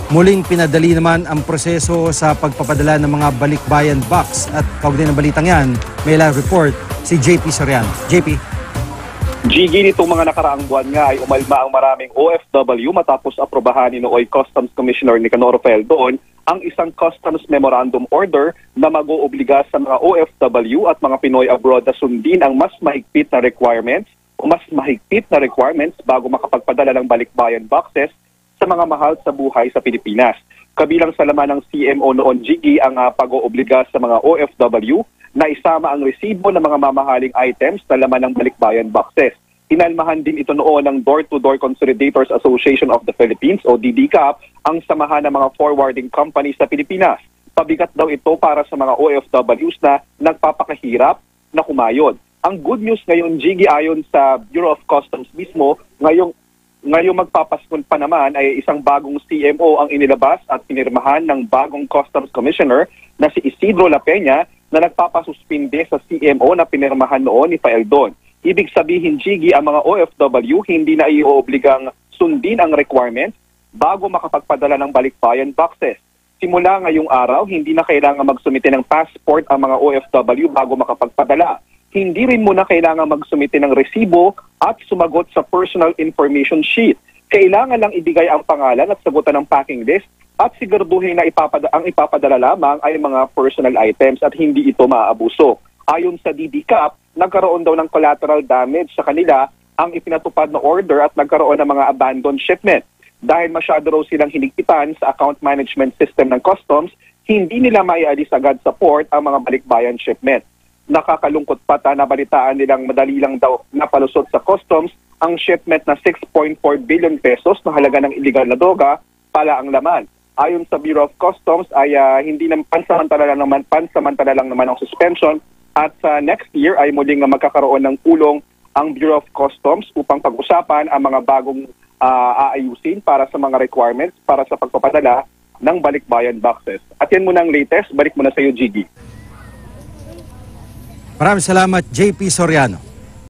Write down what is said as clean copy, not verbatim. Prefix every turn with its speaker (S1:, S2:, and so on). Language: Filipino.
S1: Muling pinadali naman ang proseso sa pagpapadala ng mga balikbayan box at kaugnay ng balitang yan, may live report si JP Soriano. JP.
S2: Gigi, nitong mga nakaraang buwan nga ay umalma ang maraming OFW matapos aprobahan ni Nooy Customs Commissioner Nicanor Feldon ang isang Customs Memorandum Order na mag-oobliga sa mga OFW at mga Pinoy abroad na sundin ang mas mahigpit na requirements bago makapagpadala ng balikbayan boxes sa mga mahal sa buhay sa Pilipinas. Kabilang sa laman ng CMO noon, Gigi, ang pag-oobliga sa mga OFW na isama ang resibo ng mga mamahaling items na laman ng balikbayan boxes. Inalmahan din ito noon ng Door-to-Door Consolidators Association of the Philippines o DDCAP, ang samahan ng mga forwarding companies sa Pilipinas. Pabigat daw ito para sa mga OFWs na nagpapakahirap na kumayod. Ang good news ngayon, Gigi, ayon sa Bureau of Customs mismo, ngayong magpapaskon pa naman ay isang bagong CMO ang inilabas at pinirmahan ng bagong Customs Commissioner na si Isidro La Peña na nagpapasuspinde sa CMO na pinirmahan noon ni Feldon. Ibig sabihin, Gigi, ang mga OFW hindi na ioobligang sundin ang requirements bago makapagpadala ng balikbayan boxes. Simula ngayong araw, hindi na kailangan magsumite ng passport ang mga OFW bago makapagpadala. Hindi rin muna kailangan magsumite ng resibo at sumagot sa personal information sheet. Kailangan lang ibigay ang pangalan at sagutan ng packing list at siguraduhin na ang ipapadala lamang ay mga personal items at hindi ito maaabuso. Ayon sa DDCAP, nagkaroon daw ng collateral damage sa kanila ang ipinatupad na order at nagkaroon ng mga abandoned shipment. Dahil masyado raw silang hinigpitan sa account management system ng customs, hindi nila maialis agad sa port ang mga balikbayan shipment. Nakakalungkot pa na balitaan nilang madali lang daw napalusot sa customs ang shipment na 6.4 billion pesos na halaga ng illegal na droga pala ang laman. Ayon sa Bureau of Customs ay hindi naman pansamantala lang naman ang suspension at sa next year ay muling magkakaroon ng pulong ang Bureau of Customs upang pag-usapan ang mga bagong aayusin para sa mga requirements para sa pagpapadala ng balikbayan boxes. At yan muna ang latest. Balik muna sa iyo, Gigi.
S1: Maraming salamat, JP Soriano.